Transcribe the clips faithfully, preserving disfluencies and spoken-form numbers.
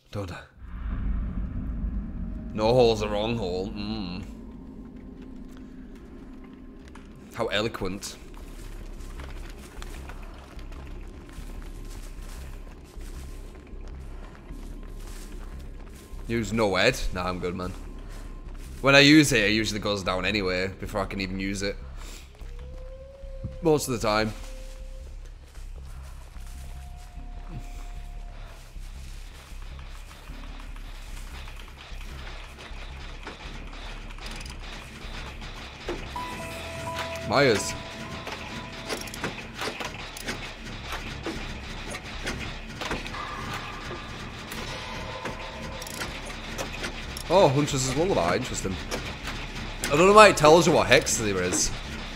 Don't I? No hole's a wrong hole. Mm. How eloquent. Use no head? Nah, I'm good, man. When I use it, it usually goes down anyway before I can even use it. Most of the time. Myers. Oh, Huntress's Lullaby, interesting. I don't know why it tells you what hex there is.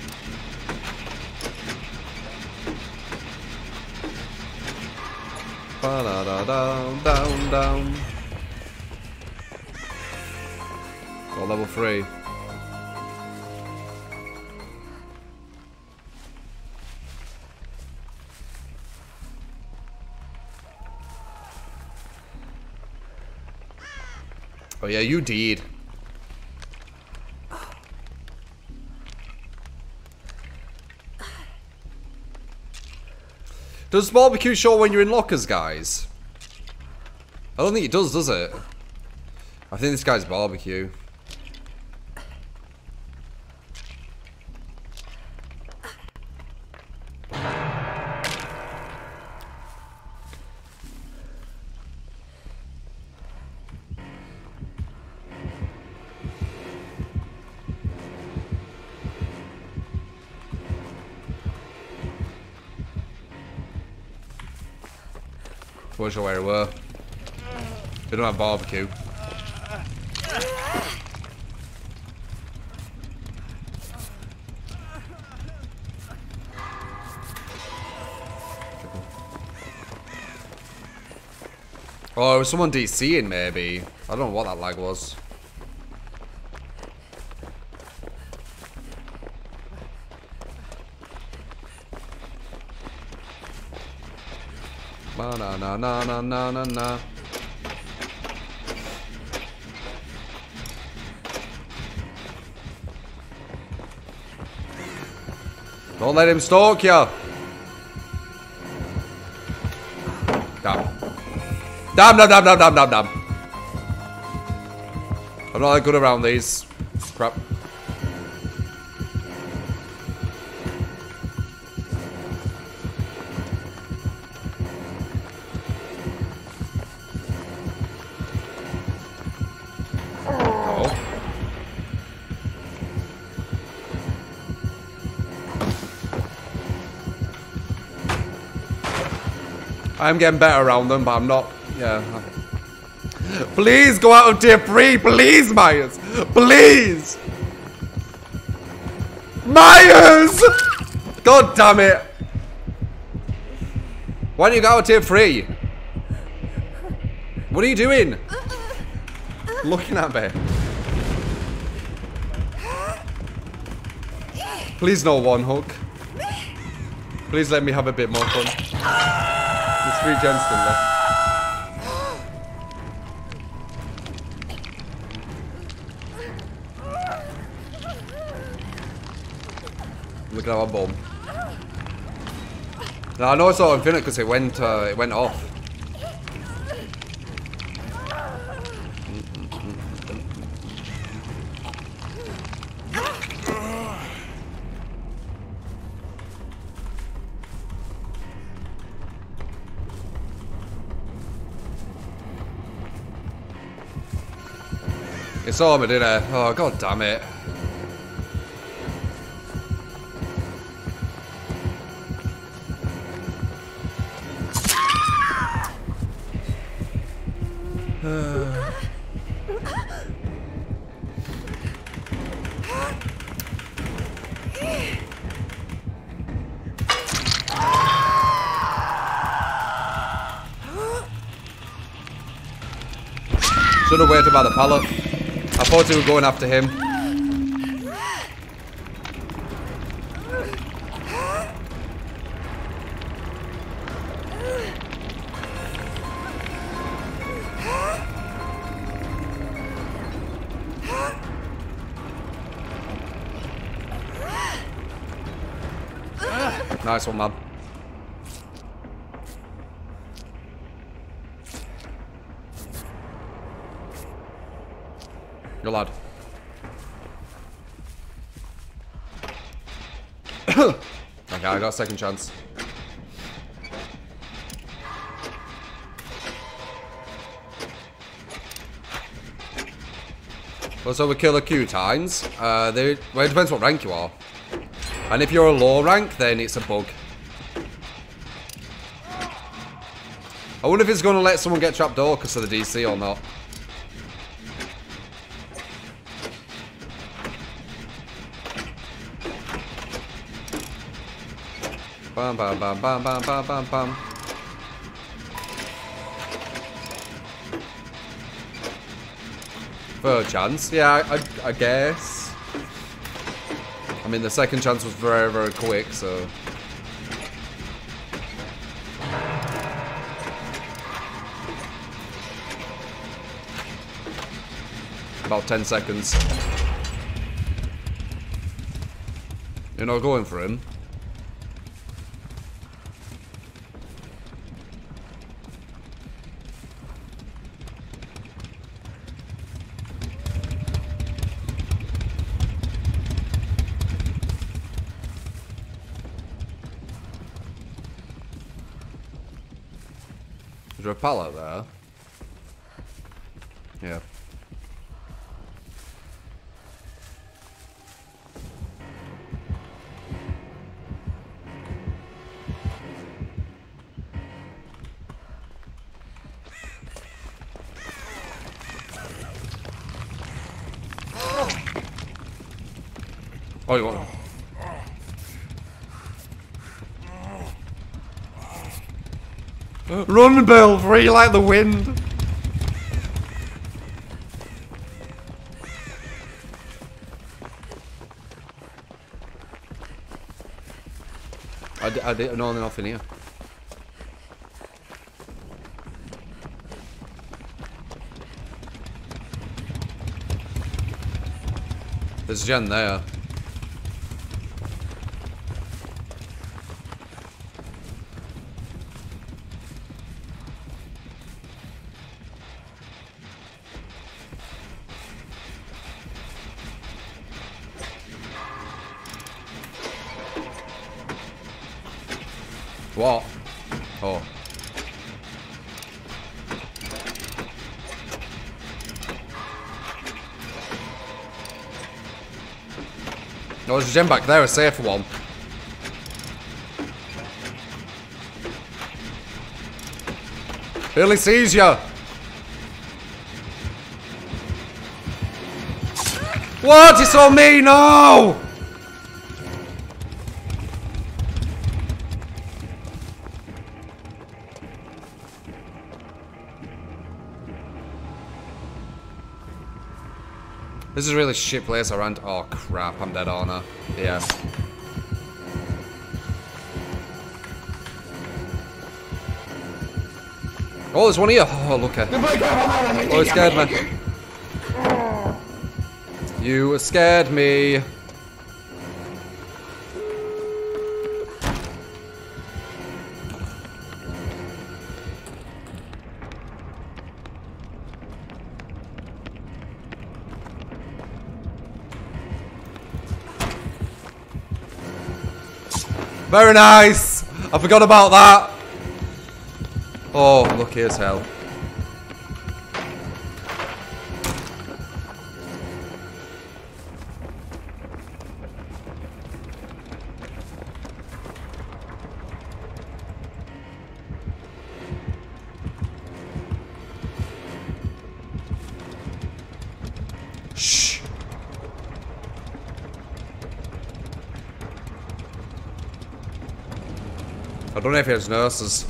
Ba-da-da-down, down, down. Oh, level three. Oh yeah, you did. Does barbecue show when you're in lockers, guys? I don't think it does, does it? I think this guy's barbecue. Wasn't sure where we were. They don't have barbecue. Oh, it was someone DCing maybe. I don't know what that lag was. Na na na na na na na na. Don't let him stalk you. Damn. Damn, damn, damn, damn, damn, damn, damn. I'm not that good around these. Crap. I'm getting better around them, but I'm not. Yeah. Please go out of tier three, please, Myers. Please. Myers! God damn it. Why don't you go out of tier three? What are you doing? Looking at me. Please no one hook. Please let me have a bit more fun. There's three gems still left. Look at our bomb. Now I know it's not infinite because it went uh, it went off. It's armored, isn't it? Oh, god damn it. Should have waited by the pallet. I thought he was going after him. Nice one, man. Good lad. Okay, I got a second chance. Well, so we kill a few times. Uh, they, well, it depends what rank you are. And if you're a low rank, then it's a bug. I wonder if it's going to let someone get trapped door because of the D C or not. Bam, bam, bam, bam, bam, bam, bam, bam. Third chance. Yeah, I, I, I guess. I mean, the second chance was very, very quick, so... About ten seconds. You're not going for him. Is there a pallet there? Yeah. Oh, you want? Run, Bill! Free like the wind! I, d I didn't know enough in here. There's Jen there. What? Oh. Oh, there's a gem back there, a safe one. Billy sees you. What? He saw me? No! This is a really shit place around. Oh crap, I'm dead on her. Yeah. Oh, there's one here. Oh, look at. Oh, it scared me. You scared me. Very nice! I forgot about that! Oh, lucky as hell. Shh! I don't know if there's nurses.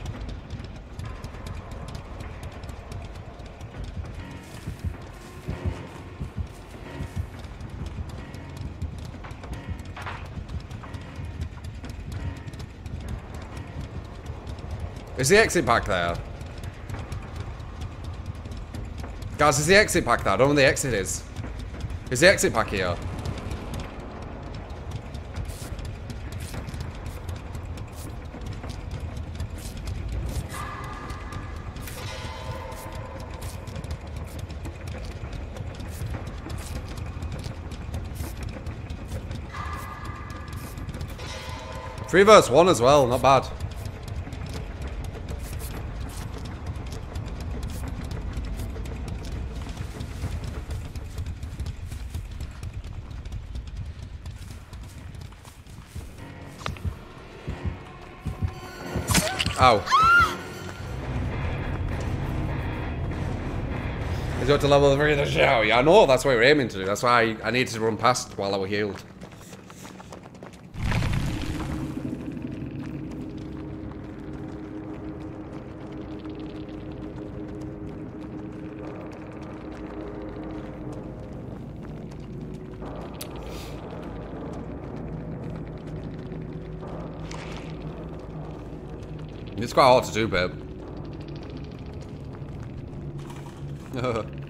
Is the exit pack there? Guys, is the exit pack there? I don't know where the exit is. Is the exit pack here? Three versus one as well, not bad. Ow. He's got to level three of the show. Yeah, I know, that's what we're aiming to do. That's why I, I needed to run past while I was healed. It's quite hard to do, babe.